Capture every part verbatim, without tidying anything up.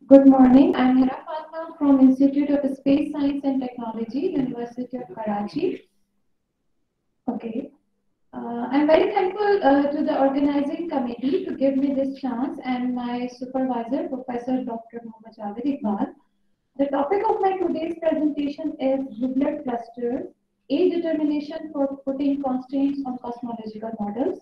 Good morning. I'm Hira Fatma from Institute of Space Science and Technology, University of Karachi. Okay. Uh, I'm very thankful uh, to the organizing committee to give me this chance and my supervisor, Professor Doctor Mohammad Javed Iqbal. The topic of my today's presentation is Googler clusters, a determination for putting constraints on cosmological models.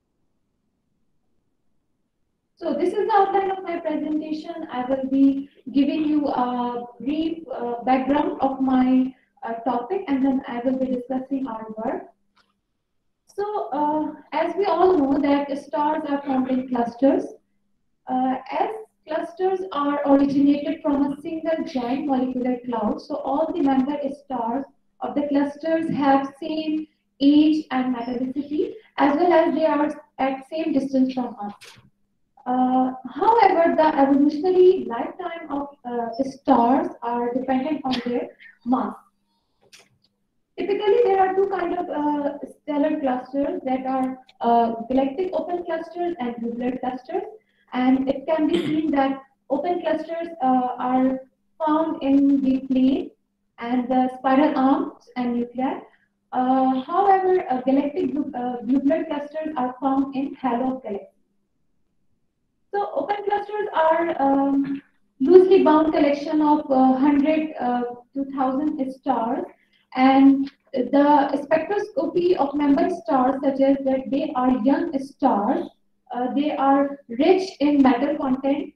So this is the outline of my presentation. I will be giving you a brief uh, background of my uh, topic, and then I will be discussing our work. So uh, as we all know that stars are formed in clusters. Uh, as clusters are originated from a single giant molecular cloud, so all the member stars of the clusters have same age and metallicity, as well as they are at same distance from us. Uh, however, the evolutionary lifetime of uh, stars are dependent on their mass. Typically, there are two kinds of uh, stellar clusters that are uh, galactic open clusters and globular clusters. And it can be seen that open clusters uh, are found in the plane and the spiral arms and nuclei. Uh, however, uh, galactic uh, globular clusters are found in halo of galaxies. So open clusters are um, loosely bound collection of uh, one hundred uh, to one thousand stars, and the spectroscopy of member stars suggests that they are young stars. Uh, they are rich in metal content.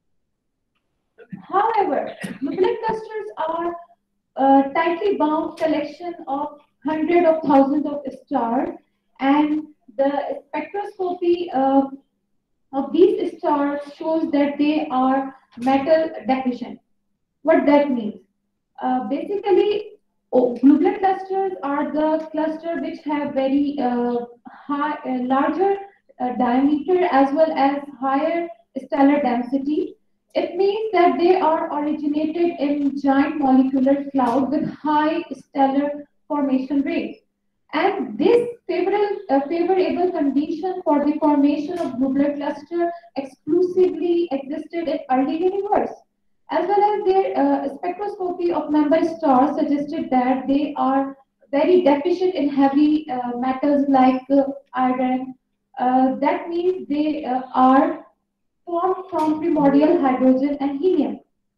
However, globular clusters are a tightly bound collection of hundreds of thousands of stars, and the spectroscopy uh, of these stars shows that they are metal deficient. What that means? Uh, basically, oh, globular clusters are the cluster which have very uh, high, uh, larger uh, diameter as well as higher stellar density. It means that they are originated in giant molecular cloud with high stellar formation rates. And this favorable, uh, favorable condition for the formation of globular cluster exclusively existed in early universe, as well as their uh, spectroscopy of member stars suggested that they are very deficient in heavy uh, metals like uh, iron. Uh, that means they uh, are formed from primordial hydrogen and helium.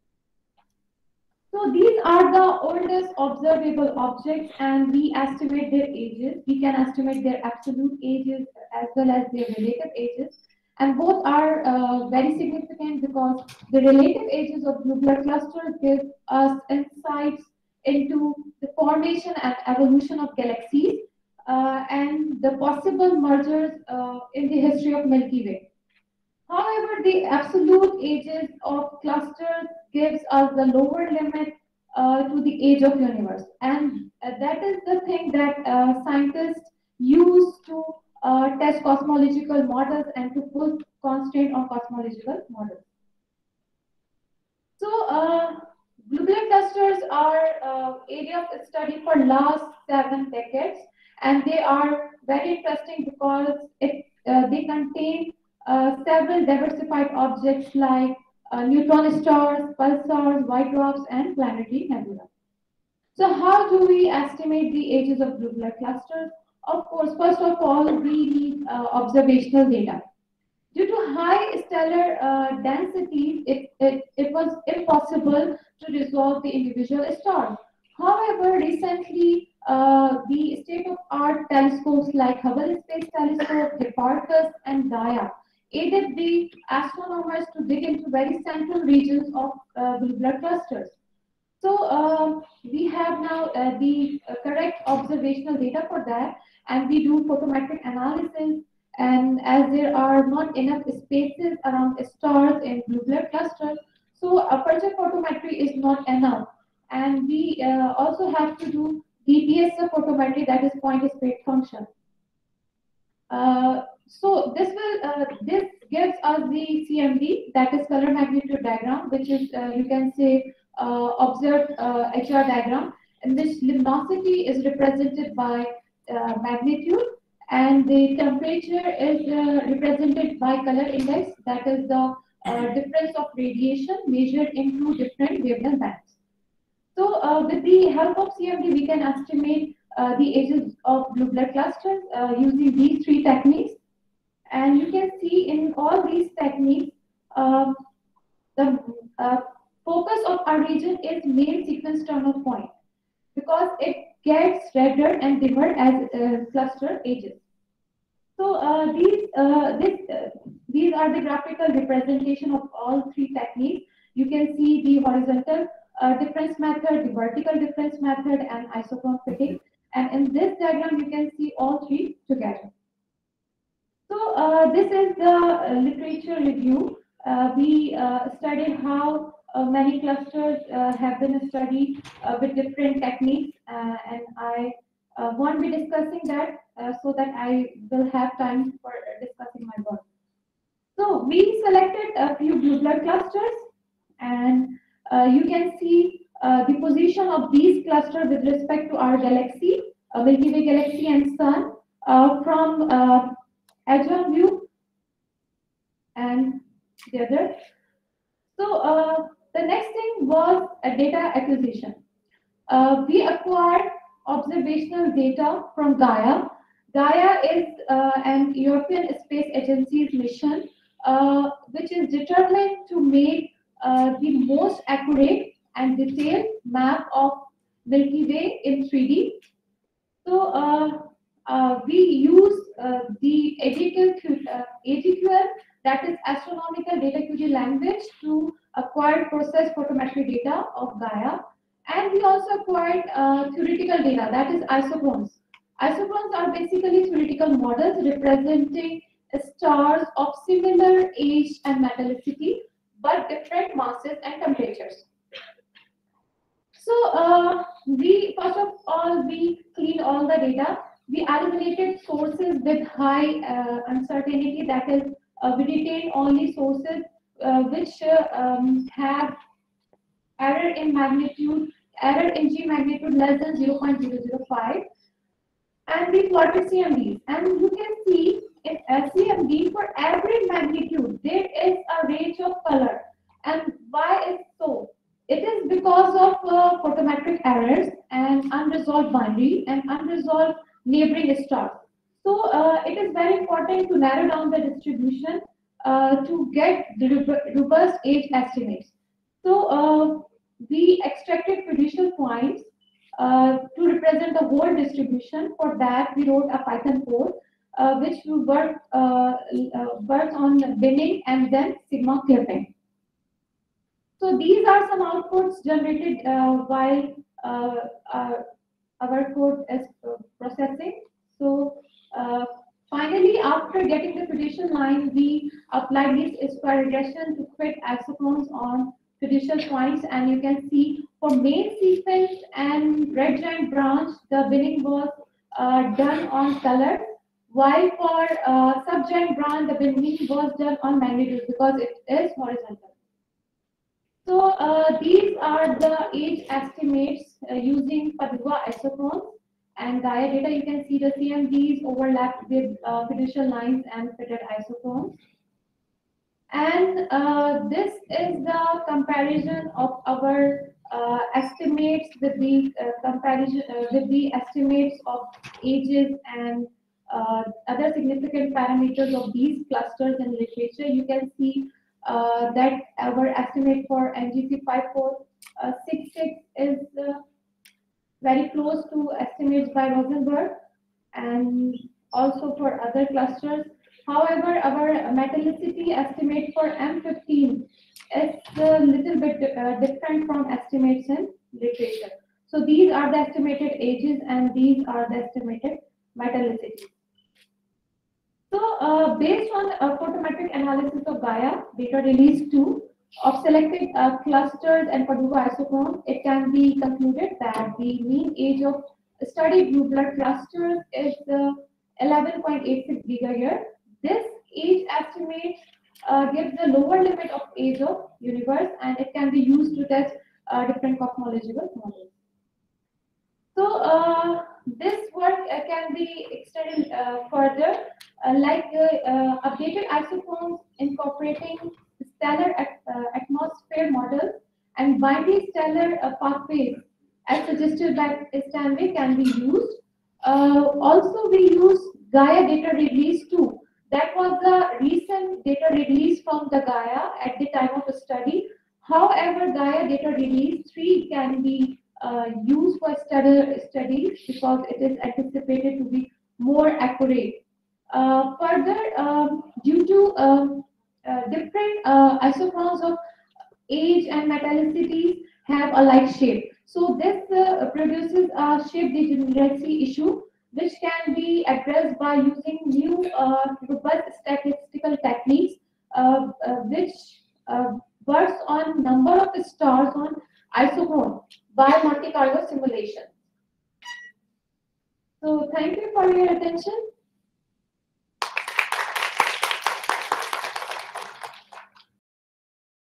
So these are the oldest observable objects, and we estimate their ages. We can estimate their absolute ages as well as their relative ages. And both are uh, very significant because the relative ages of globular clusters give us insights into the formation and evolution of galaxies uh, and the possible mergers uh, in the history of Milky Way. However, the absolute ages of clusters gives us the lower limit uh, to the age of universe, and uh, that is the thing that uh, scientists use to uh, test cosmological models and to put constraint on cosmological models. So, uh, globular clusters are uh, area of study for last seven decades, and they are very interesting because it uh, they contain uh, several diversified objects like uh, neutron stars, pulsars, white dwarfs, and planetary nebula. So, how do we estimate the ages of globular clusters? Of course, first of all, we need uh, observational data. Due to high stellar uh, densities, it, it, it was impossible to resolve the individual stars. However, recently, uh, the state-of-art telescopes like Hubble Space Telescope, Hipparcos, and Gaia aided the astronomers to dig into very central regions of uh, globular clusters. So uh, we have now uh, the uh, correct observational data for that, and we do photometric analysis. And as there are not enough spaces around stars in globular clusters, so aperture photometry is not enough. And we uh, also have to do D P S photometry, that is point spread function. Uh, so this will uh, this gives us the C M D, that is color magnitude diagram, which is uh, you can say uh, observed uh, H R diagram, in which luminosity is represented by uh, magnitude, and the temperature is uh, represented by color index, that is the uh, difference of radiation measured in two different wavelength bands. So uh, with the help of C M D, we can estimate uh, the ages of blue blood clusters uh, using these three techniques. And you can see in all these techniques, uh, the uh, focus of our region is main sequence terminal point because it gets redder and dimmer as uh, cluster ages. So uh, these uh, this uh, these are the graphical representation of all three techniques. You can see the horizontal uh, difference method, the vertical difference method, and isochrone fitting. And in this diagram, you can see all three together. So uh, this is the uh, literature review. Uh, we uh, studied how uh, many clusters uh, have been studied uh, with different techniques, uh, and I uh, won't be discussing that uh, so that I will have time for discussing my work. So we selected a few blue blood clusters, and uh, you can see uh, the position of these clusters with respect to our galaxy, uh, Milky Way galaxy and Sun, uh, from uh, edge-on view and the other. So uh, the next thing was a data acquisition. Uh, we acquired observational data from Gaia. Gaia is uh, an European Space Agency's mission, uh, which is determined to make uh, the most accurate and detailed map of Milky Way in three D. So uh, uh, we use uh, the A G Q L, uh, A G Q L, that is Astronomical Data Query language, to acquire process photometric data of Gaia. And we also acquired uh, theoretical data, that is isochrones. Isochrones are basically theoretical models representing stars of similar age and metallicity, but different masses and temperatures. So uh, we first of all we cleaned all the data. We eliminated sources with high uh, uncertainty. That is, uh, we retained only sources uh, which uh, um, have error in magnitude, error in G magnitude less than zero point zero zero five, and we plotted C M Ds. And you can see in a C M D for every magnitude there is a range of color. And why is so? It is because of uh, photometric errors and unresolved binary and unresolved neighboring stars. So uh, it is very important to narrow down the distribution uh, to get the robust age estimates. So uh, we extracted fiducial points uh, to represent the whole distribution. For that, we wrote a Python code uh, which we work uh, uh, works on binning and then sigma clipping. So these are some outputs generated uh, while uh, uh, our code is uh, processing. So uh, finally, after getting the fiducial line, we applied this square regression to fit isochrones on fiducial points, and you can see for main sequence and red giant branch, the binning was uh, done on color, while for uh, subgiant branch, the binning was done on magnitude because it is horizontal. So uh, these are the age estimates uh, using Padua isochrones and Gaia data. You can see the C M Ds overlap with uh, fiducial lines and fitted isochrones. And uh, this is the comparison of our uh, estimates with the uh, comparison uh, with the estimates of ages and uh, other significant parameters of these clusters in literature. You can see uh, that our estimate for N G C five four six six is uh, very close to estimates by Rosenberg and also for other clusters. However, our metallicity estimate for M fifteen is a little bit uh, different from estimates in literature. So these are the estimated ages and these are the estimated metallicity. So uh, based on a photometric analysis of Gaia, data release two of selected uh, clusters and Padua isochrones, it can be concluded that the mean age of studied blue blood clusters is uh, eleven point eight six gigayear. This age estimate uh, gives the lower limit of age of universe, and it can be used to test uh, different cosmological models. So uh, this work uh, can be extended uh, further, uh, like uh, uh, updated isochrones incorporating stellar at, uh, atmosphere models and binary stellar uh, pathways, as suggested by Stanley, can be used. Uh, also, we use Gaia data release too. That was the recent data release from the Gaia at the time of the study. However, Gaia data release three can be uh, used for study studies because it is anticipated to be more accurate. Uh, further, um, due to um, uh, different uh, isochrones of age and metallicity have a like shape. So this uh, produces a shape degeneracy issue, which can be addressed by using new uh, robust statistical techniques, uh, uh, which uh, works on number of stars on isochrone by Monte Carlo simulation. So thank you for your attention.